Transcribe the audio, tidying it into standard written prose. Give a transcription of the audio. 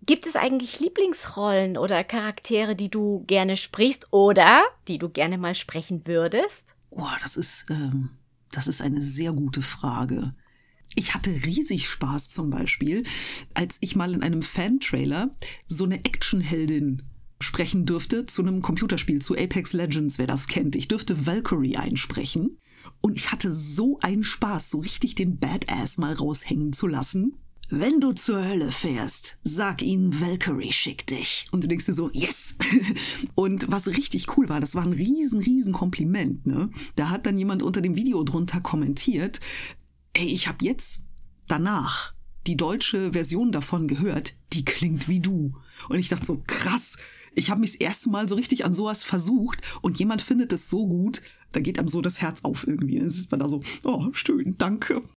Gibt es eigentlich Lieblingsrollen oder Charaktere, die du gerne sprichst oder die du gerne mal sprechen würdest? Oh, das ist eine sehr gute Frage. Ich hatte riesig Spaß zum Beispiel, als ich mal in einem Fan-Trailer so eine Actionheldin sprechen dürfte zu einem Computerspiel, zu Apex Legends, wer das kennt. Ich dürfte Valkyrie einsprechen und ich hatte so einen Spaß, so richtig den Badass mal raushängen zu lassen. Wenn du zur Hölle fährst, sag ihnen, Valkyrie schickt dich. Und du denkst dir so, yes! Und was richtig cool war, das war ein riesen Kompliment, ne? Da hat dann jemand unter dem Video drunter kommentiert, ey, ich habe jetzt danach die deutsche Version davon gehört, die klingt wie du. Und ich dachte so, krass, ich habe mich das erste Mal so richtig an sowas versucht und jemand findet es so gut, da geht einem so das Herz auf irgendwie. Dann ist man da so, oh, schön, danke.